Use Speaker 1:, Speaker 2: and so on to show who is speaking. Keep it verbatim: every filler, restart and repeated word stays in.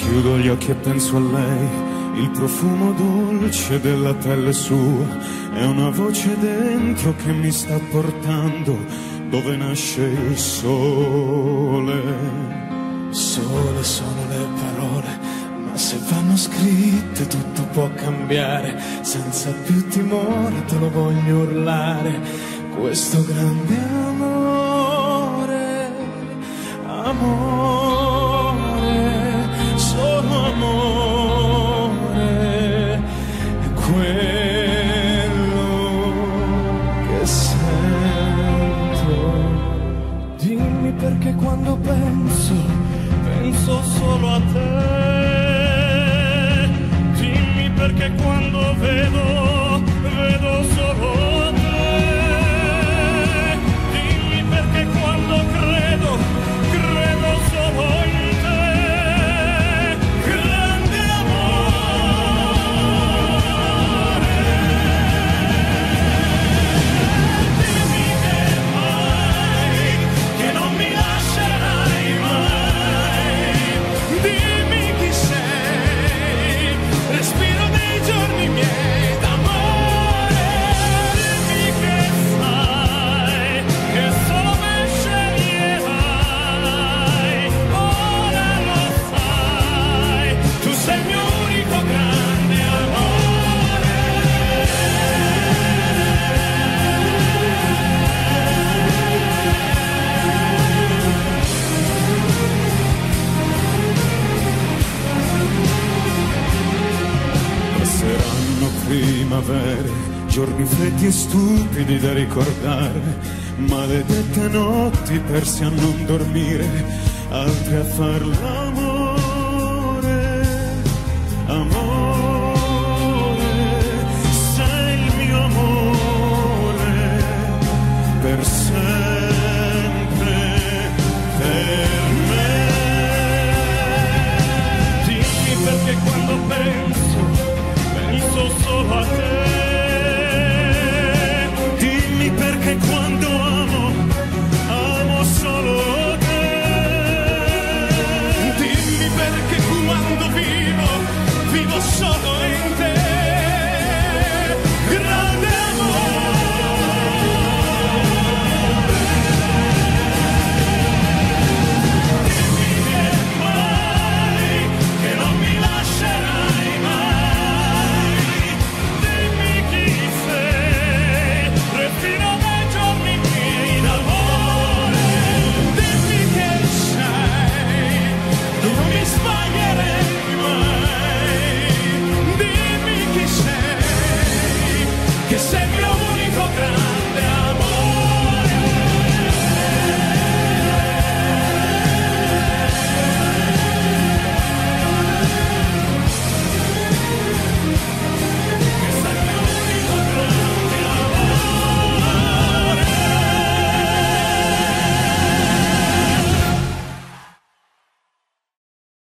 Speaker 1: Chiudo gli occhi e penso a lei, il profumo dolce della pelle sua, è una voce dentro che mi sta portando dove nasce il sole.
Speaker 2: Sole sono le parole, ma se vanno scritte tutto può cambiare. Senza più timore te lo voglio urlare, questo grande amore, amore, solo amore, è quello che sento. Dimmi perché quando penso, penso solo a te. Dimmi perché quando vedo, vedo solo te. Dimmi perché quando credo, credo solo in te. Grande amore, dimmi che mai, che non mi lascerai mai. Dimmi chi sei, respiro nei giorni miei d'amore. Dimmi che sai, che solo me sceglierai. Ora lo sai, tu sei il mio unico grande amore.
Speaker 1: Passeranno primavere, giorni freddi e stupidi da ricordare, maledette notti perse a non dormire, altre a farla